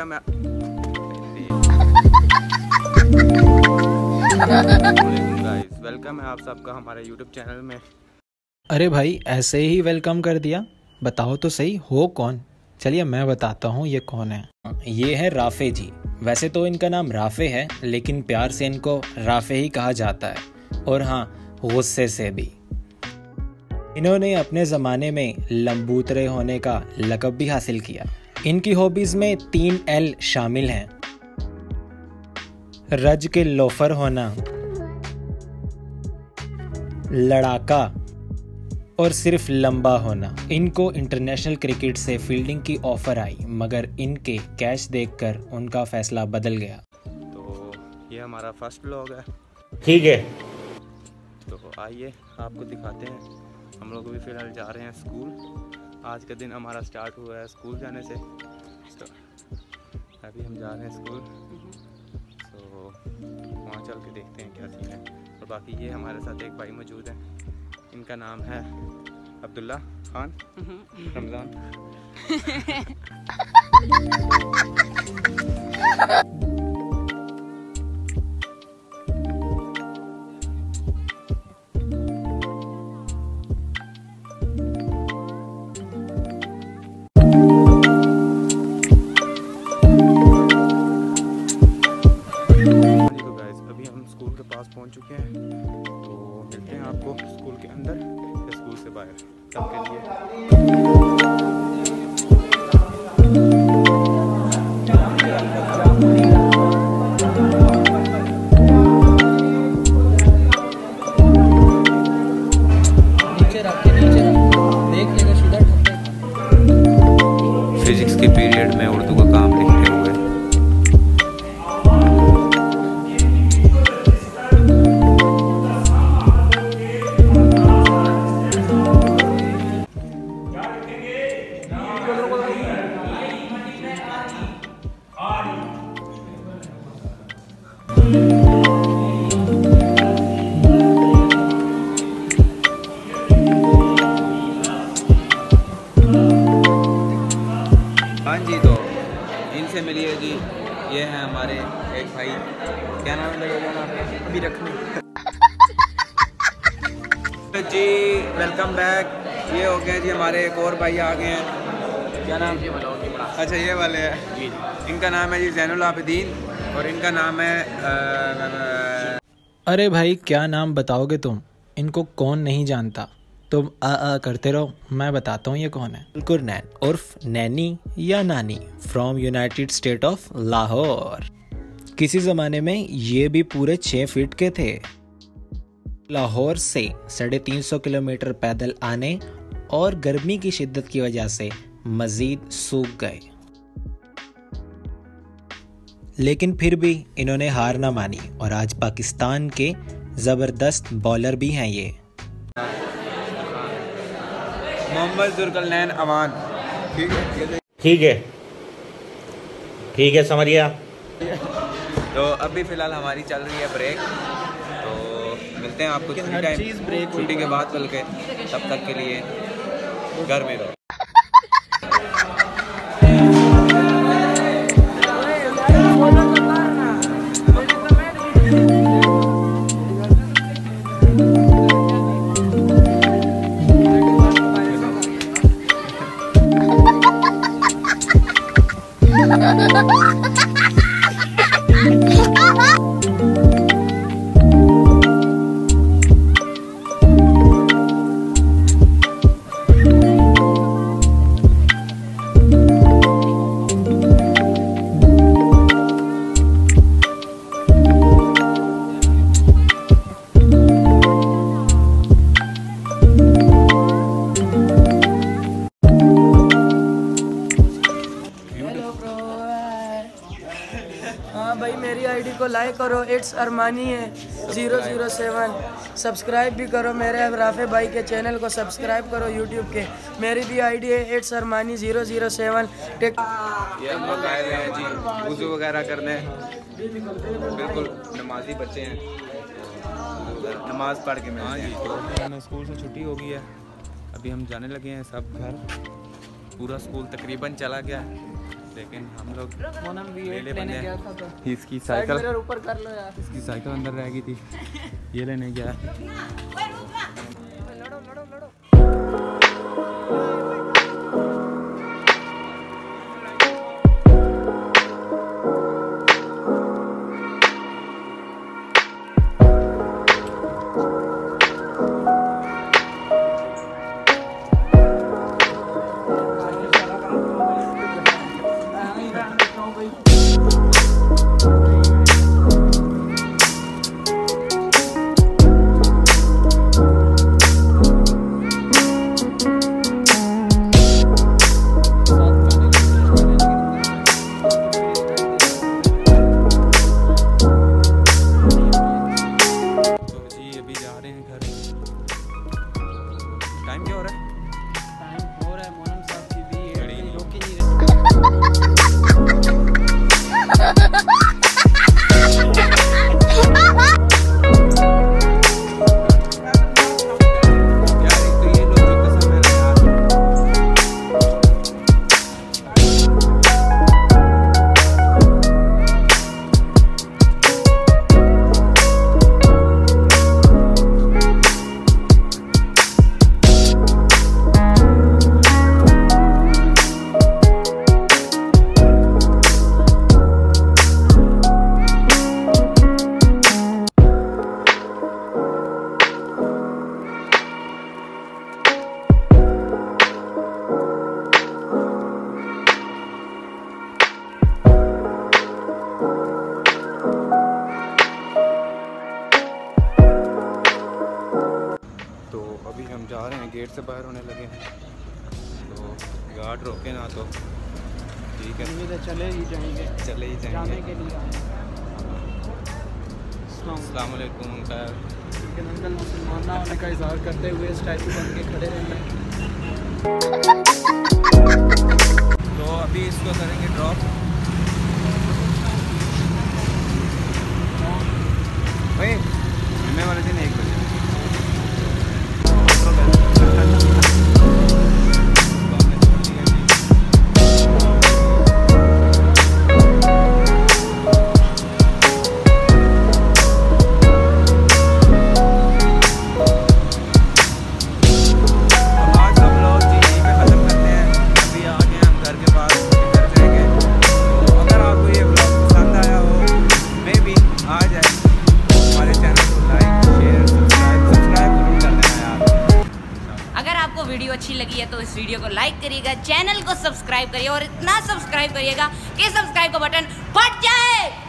Welcome है welcome है आप सबका हमारे YouTube चैनल में। अरे भाई ऐसे ही वेलकम कर दिया, बताओ तो सही हो कौन? चलिए मैं बताता हूँ ये कौन है। ये है राफे जी। वैसे तो इनका नाम राफे है, लेकिन प्यार से इनको राफे ही कहा जाता है, और हाँ गुस्से से भी। इन्होंने अपने ज़माने में लंबूतरे होने का लक़ब भी हासिल किया। इनकी हॉबीज़ में 3 L शामिल हैं। रज के लोफर होना, लड़ाका और सिर्फ लंबा होना। इनको इंटरनेशनल क्रिकेट से फील्डिंग की ऑफर आई, मगर इनके कैच देखकर उनका फैसला बदल गया। तो ये हमारा फर्स्ट व्लॉग है। ठीक है, तो आइए आपको दिखाते हैं। हम लोग भी फिलहाल जा रहे हैं स्कूल। आज का दिन हमारा स्टार्ट हुआ है स्कूल जाने से। तो अभी हम जा रहे हैं स्कूल, तो वहाँ चल के देखते हैं क्या सीन है। और बाकी ये हमारे साथ एक भाई मौजूद है, इनका नाम है अब्दुल्ला खान रमज़ान। पास पहुंच चुके हैं, तो मिलते हैं आपको स्कूल के अंदर या स्कूल से बाहर। तब के लिए फिजिक्स के पीरियड में उर्दू का काम लिखते हुए हाँ जी, तो इनसे मिलिए जी। ये हैं हमारे एक भाई, क्या नाम लगेगा आपका? अभी रखने जी। Welcome back. ये हो गए जी हमारे एक और भाई आ गए हैं। क्या नाम? अच्छा ये वाले हैं जी। इनका नाम है जी ज़ैनुल आबिदीन और इनका नाम है अरे भाई क्या नाम बताओगे तुम? इनको कौन नहीं जानता? तुम आ करते रहो, मैं बताता हूँ ये कौन है। बिल्कुल नैन उर्फ नैनी या नानी from United State of Lahore. किसी ज़माने में ये भी पूरे 6 फीट के थे। लाहौर से 350 किलोमीटर पैदल आने और गर्मी की शिद्दत की वजह से मज़ीद सूख गए, लेकिन फिर भी इन्होंने हार ना मानी और आज पाकिस्तान के ज़बरदस्त बॉलर भी हैं ये। मोहम्मद जुल्करनैन अवान। ठीक है, ठीक है, ठीक है, समझिए। तो अभी फ़िलहाल हमारी चल रही है ब्रेक, तो मिलते हैं आपको छुट्टी टाइम, ब्रेक छुट्टी के बाद चल के। तब तक के लिए घर में रहो। भाई मेरी आईडी को लाइक करो, इट्स अरमानी है 007। सब्सक्राइब भी करो, मेरे राफे भाई के चैनल को सब्सक्राइब करो यूट्यूब के। मेरी भी आईडी है इट्स अरमानी 007। ये हम लोग आए हुए हैं जी वुज़ू वगैरह करने। बिल्कुल नमाजी बच्चे हैं, नमाज पढ़ के मिलते हैं। तो हमें स्कूल से छुट्टी हो गई है, अभी हम जाने लगे हैं सब घर। पूरा स्कूल तकरीबन चला गया, लेकिन हम लोग मोनम भी मेले लेने बने गया था तो इसकी साइकिल ऊपर कर लो यार। इसकी साइकिल अंदर रह गई थी, ये लेने गया। लड़ो लड़ो लड़ो। टाइम क्या हो रहा है? टाइम हो रहा है मोनम साहब की भी घड़ी नहीं। रोक ही नहीं यार एक तो ये लोग जो कसम है ना यार। तो अभी हम जा रहे हैं, गेट से बाहर होने लगे हैं, तो गार्ड रोके ना तो ठीक है, तो चले ही जाएंगे, चले ही जाने जाएंगे। के लिए आए हैं। अस्सलाम वालेकुम अंकल। लेकिन अंकल मुसलमान ना होने का इजहार करते हुए स्टैचू बन के खड़े रहते हैं। तो अभी इसको करेंगे ड्रॉप। भाई जुम्मे वाले दिन 1 बजे। वीडियो अच्छी लगी है तो इस वीडियो को लाइक करिएगा, चैनल को सब्सक्राइब करिए और इतना सब्सक्राइब करिएगा कि सब्सक्राइब का बटन फट जाए।